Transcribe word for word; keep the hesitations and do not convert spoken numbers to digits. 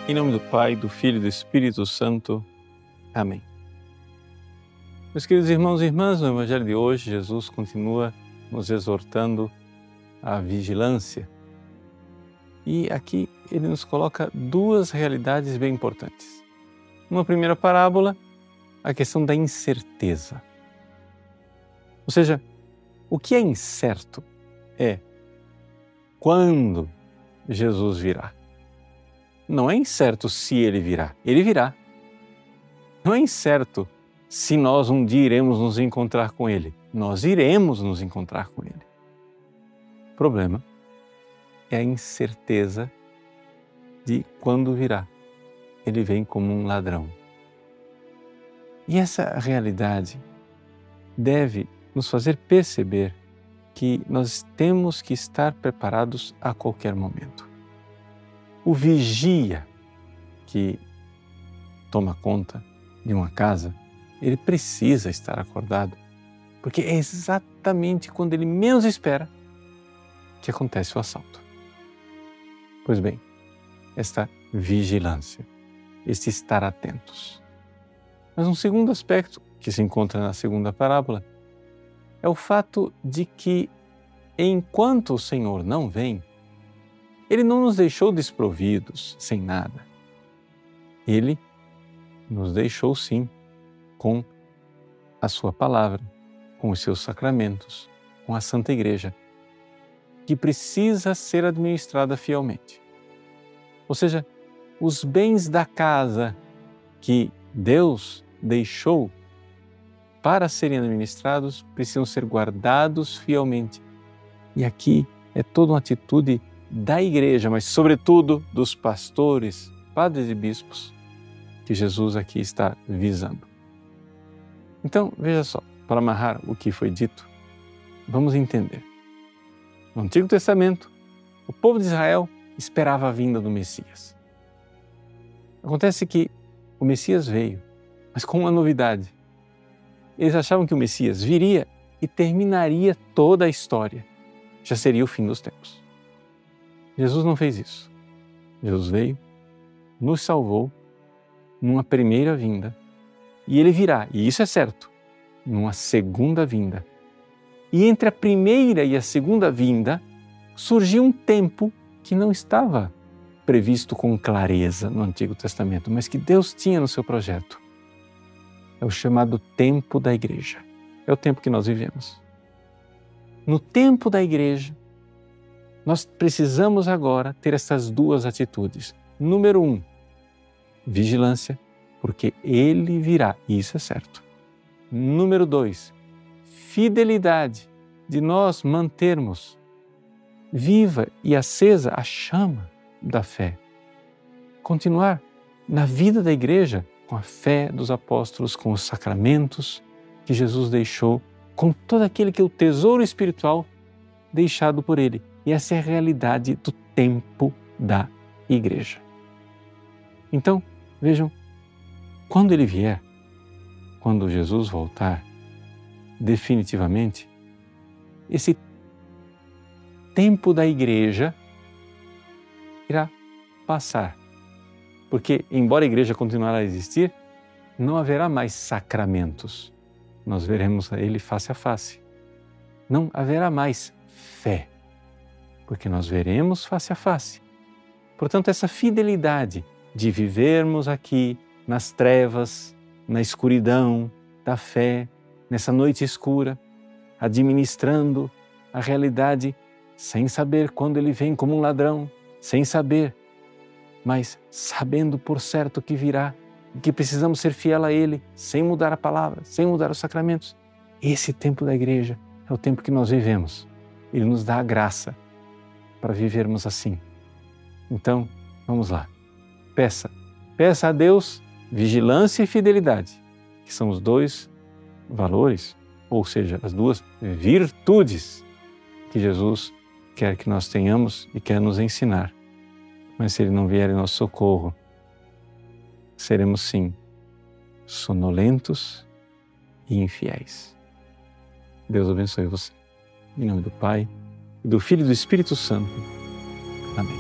Em nome do Pai, do Filho e do Espírito Santo. Amém. Meus queridos irmãos e irmãs, no Evangelho de hoje, Jesus continua nos exortando à vigilância. E aqui ele nos coloca duas realidades bem importantes. Numa primeira parábola, a questão da incerteza. Ou seja, o que é incerto é quando Jesus virá. Não é incerto se ele virá, ele virá. Não é incerto se nós um dia iremos nos encontrar com ele, nós iremos nos encontrar com ele. O problema é a incerteza de quando virá. Ele vem como um ladrão. E essa realidade deve nos fazer perceber que nós temos que estar preparados a qualquer momento. O vigia que toma conta de uma casa, ele precisa estar acordado, porque é exatamente quando ele menos espera que acontece o assalto. Pois bem, esta vigilância, este estar atentos. Mas um segundo aspecto que se encontra na segunda parábola é o fato de que, enquanto o Senhor não vem, Ele não nos deixou desprovidos, sem nada. Ele nos deixou, sim, com a sua palavra, com os seus sacramentos, com a Santa Igreja, que precisa ser administrada fielmente. Ou seja, os bens da casa que Deus deixou para serem administrados precisam ser guardados fielmente. E aqui é toda uma atitude da Igreja, mas sobretudo dos pastores, padres e bispos, que Jesus aqui está visando. Então, veja só, para amarrar o que foi dito, vamos entender. No Antigo Testamento, o povo de Israel esperava a vinda do Messias. Acontece que o Messias veio, mas com uma novidade. Eles achavam que o Messias viria e terminaria toda a história. Já seria o fim dos tempos. Jesus não fez isso. Jesus veio, nos salvou numa primeira vinda e Ele virá, e isso é certo, numa segunda vinda. E entre a primeira e a segunda vinda surgiu um tempo que não estava previsto com clareza no Antigo Testamento, mas que Deus tinha no seu projeto. É o chamado tempo da Igreja. É o tempo que nós vivemos. No tempo da Igreja, nós precisamos agora ter essas duas atitudes. Número um, vigilância, porque Ele virá, e isso é certo. Número dois, fidelidade, de nós mantermos viva e acesa a chama da fé. Continuar na vida da Igreja com a fé dos apóstolos, com os sacramentos que Jesus deixou, com todo aquele que é o tesouro espiritual deixado por Ele. E essa é a realidade do tempo da Igreja. Então, vejam, quando Ele vier, quando Jesus voltar, definitivamente, esse tempo da Igreja irá passar. Porque, embora a Igreja continuará a existir, não haverá mais sacramentos. Nós veremos a Ele face a face. Não haverá mais fé, porque nós veremos face a face. Portanto, essa fidelidade de vivermos aqui nas trevas, na escuridão da fé, nessa noite escura, administrando a realidade sem saber quando Ele vem como um ladrão, sem saber, mas sabendo por certo que virá e que precisamos ser fiel a Ele, sem mudar a palavra, sem mudar os sacramentos. Esse tempo da Igreja é o tempo que nós vivemos. Ele nos dá a graça para vivermos assim. Então, vamos lá. Peça. Peça a Deus vigilância e fidelidade, que são os dois valores, ou seja, as duas virtudes que Jesus quer que nós tenhamos e quer nos ensinar. Mas se Ele não vier em nosso socorro, seremos sim sonolentos e infiéis. Deus abençoe você. Em nome do Pai, e do Filho e do Espírito Santo. Amém.